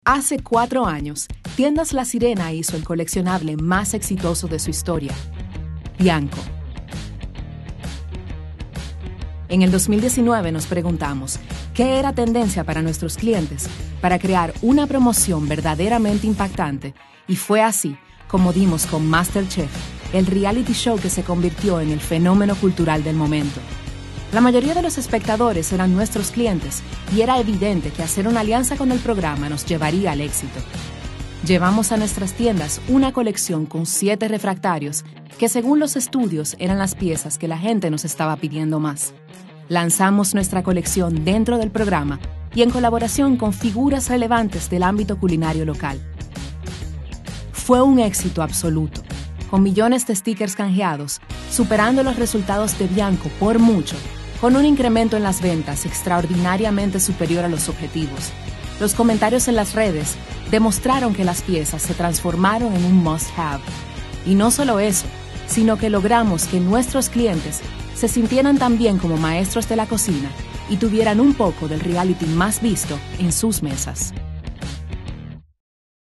Hace 4 años, Tiendas La Sirena hizo el coleccionable más exitoso de su historia, Bianco. En el 2019 nos preguntamos, ¿qué era tendencia para nuestros clientes para crear una promoción verdaderamente impactante? Y fue así como dimos con MasterChef, el reality show que se convirtió en el fenómeno cultural del momento. La mayoría de los espectadores eran nuestros clientes y era evidente que hacer una alianza con el programa nos llevaría al éxito. Llevamos a nuestras tiendas una colección con 7 refractarios que, según los estudios, eran las piezas que la gente nos estaba pidiendo más. Lanzamos nuestra colección dentro del programa y en colaboración con figuras relevantes del ámbito culinario local. Fue un éxito absoluto, con millones de stickers canjeados, superando los resultados de Bianco por mucho, con un incremento en las ventas extraordinariamente superior a los objetivos. Los comentarios en las redes demostraron que las piezas se transformaron en un must-have. Y no solo eso, sino que logramos que nuestros clientes se sintieran también como maestros de la cocina y tuvieran un poco del reality más visto en sus mesas.